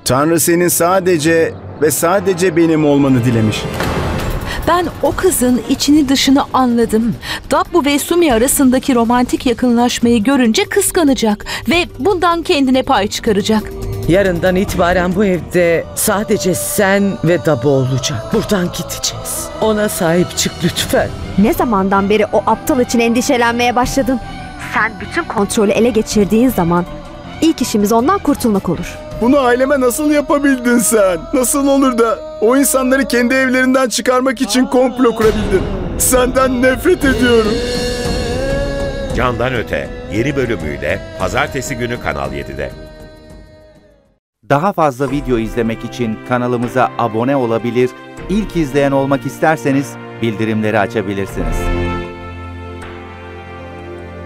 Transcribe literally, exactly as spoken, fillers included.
Tanrı senin sadece ve sadece benim olmanı dilemiş. Ben o kızın içini dışını anladım. Dabbu ve Sumi arasındaki romantik yakınlaşmayı görünce kıskanacak ve bundan kendine pay çıkaracak. Yarından itibaren bu evde sadece sen ve Dabbu olacak. Buradan gideceğiz. Ona sahip çık lütfen. Ne zamandan beri o aptal için endişelenmeye başladın? Sen bütün kontrolü ele geçirdiğin zaman ilk işimiz ondan kurtulmak olur. Bunu aileme nasıl yapabildin sen? Nasıl olur da o insanları kendi evlerinden çıkarmak için komplo kurabildin? Senden nefret ediyorum. Candan Öte yeni bölümüyle Pazartesi günü Kanal yedide. Daha fazla video izlemek için kanalımıza abone olabilir, ilk izleyen olmak isterseniz bildirimleri açabilirsiniz.